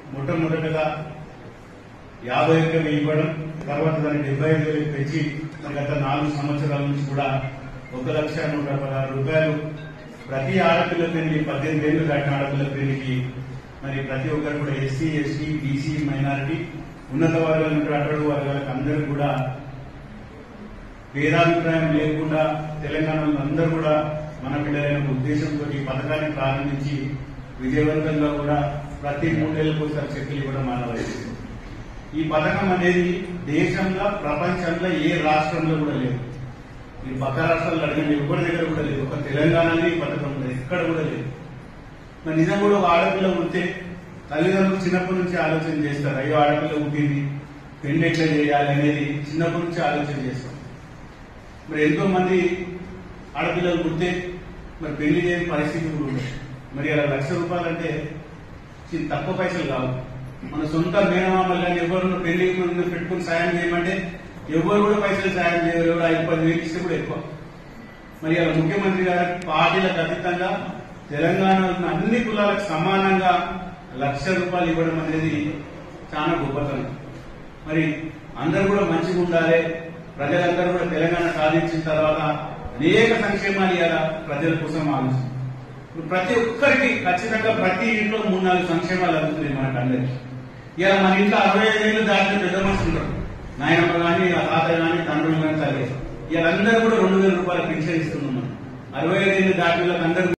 మొట్టమొదటిగా 50,000 ఇవ్వడం, తర్వాత దాన్ని 75,000 పెంచి గత 4 సంవత్సరాల నుంచి కూడా 1,116,000 రూపాయలు ప్రతి ఆడపిల్ల పెళ్లి 18 ఏళ్లు దాటిన ఆడపిల్ల పెళ్లికి మరి ప్రతి ఒక్కరు కూడా ఎస్సీ, ఎస్టీ, బీసీ, మైనారిటీ, ఉన్నత వర్గాల అట్టడుగు వర్గాలకు అందరూ కూడా భేదాభిప్రాయం లేకుండా తెలంగాణలో అందరూ కూడా మన పిల్లలైన ఉద్దేశంతో ఈ పథకాన్ని ప్రారంభించి విజయవంతంగా కూడా ప్రతి 3 ఏళ్లకు ఒకసారి చెక్కులు ఇవ్వడం మానవైంది. ఈ పథకం అనేది దేశంలో, ప్రపంచంలో ఏ రాష్ట్రంలో కూడా లేదు. ఈ పక్క రాష్ట్రాల్లో అడిగిన ఎవరి దగ్గర కూడా లేదు. ఒక తెలంగాణలో ఈ పథకం ఉంది, ఎక్కడ కూడా లేదు. మరి నిజం కూడా ఒక ఆడపిల్ల ఉంటే తల్లిదండ్రులు చిన్నప్పటి నుంచి ఆలోచన చేస్తారు. అయ్యో ఆడపిల్ల పుట్టింది, పెళ్లి ఎట్లా చేయాలి అనేది చిన్నప్పటి నుంచి ఆలోచన చేస్తాం. మరి ఎంతో మంది ఆడపిల్లలు పుట్టే మరి పెళ్లి చేయని పరిస్థితి కూడా ఉంది. మరి అలా ₹1,00,000 అంటే తక్కువ పైసలు కావు. మన సొంత మేనమామలు కానీ ఎవరు పెళ్లి పెట్టుకుని సాయం చేయమంటే ఎవరు కూడా పైసలు సాయం చేయరు. 5-10,000 ఇస్తే కూడా ఎక్కువ. మరి అలా ముఖ్యమంత్రి గారు పార్టీలకు అతీతంగా తెలంగాణలో ఉన్న అన్ని కులాలకు సమానంగా ₹1,00,000 ఇవ్వడం అనేది చాలా గొప్పతనం. మరి అందరూ కూడా మంచిగా ఉండాలి. ప్రజలందరూ కూడా తెలంగాణ సాధించిన తర్వాత అనేక సంక్షేమాలు ఇవ్వాలా, ప్రజల కోసం ఆలోచన. ప్రతి ఒక్కరికి ఖచ్చితంగా ప్రతి ఇంట్లో 3-4 సంక్షేమాలు అందుతున్నాయి మనకు అందరికి. ఇలా మన ఇంట్లో 65 ఏళ్ళు దాటిన పెద్ద మనుషులు ఉంటారు. నాయనమ్మ కానీ, తాత కానీ, తండ్రులు కానీ, తల్లి. వీళ్ళందరూ కూడా ₹2,000 పెన్షన్ ఇస్తున్నాం మనం. 65 ఏళ్ళు దాటిన అందరూ